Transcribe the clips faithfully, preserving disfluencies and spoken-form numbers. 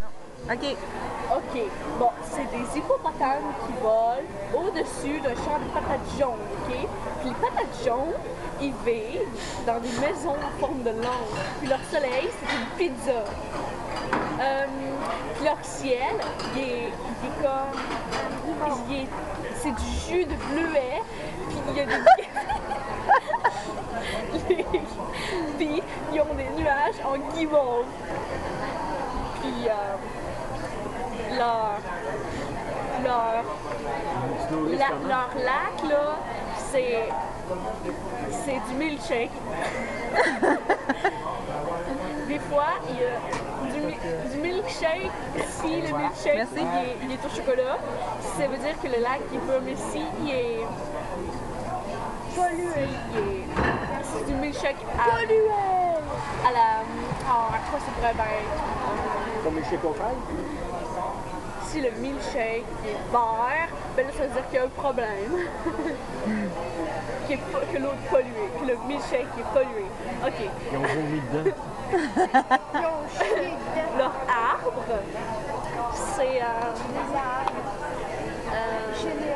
OK. OK. Bon, c'est des hippopotames qui volent au-dessus d'un champ de patates jaunes, OK? Puis les patates jaunes, ils vivent dans des maisons en forme de langue. Puis leur soleil, c'est une pizza. Euh, puis leur ciel, il est, il est comme... il est- c'est du jus de bleuet. Puis il y a des... les- puis ils ont des nuages en guimauve. Puis... Euh, leur, leur, la, leur lac, là, c'est c'est du milkshake. Des fois, il y a du, du milkshake. Si le milkshake il est, il est au chocolat, ça veut dire que le lac il est pas, mais si il est pollué, c'est du milkshake à, pollué. à la... Oh, à quoi ça pourrait bien être? Comme milkshake au fraises? Si le milkshake est vert, ben là ça veut dire qu'il y a un problème. Qu'il est pas, que l'eau est polluée, que le milkshake est pollué. OK. Ils ont vomi dedans. Ils ont chié dedans. Leur arbre, c'est euh, Des arbres. euh, Chez les...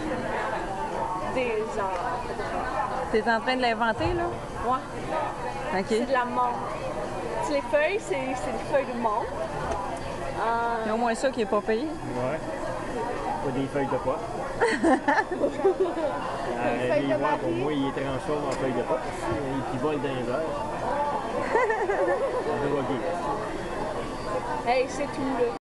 des arbres. T'es en train de l'inventer, là? Ouais. OK. C'est de la menthe. Les feuilles, c'est des feuilles de menthe. Euh, Il y a au moins ça qui est pas payé. Ouais. Pas des feuilles de pot. euh, feuilles les de voir, pour Marie. moi, ils les transforment en feuilles de pot. Ils volent dans les airs. hey, c'est tout là.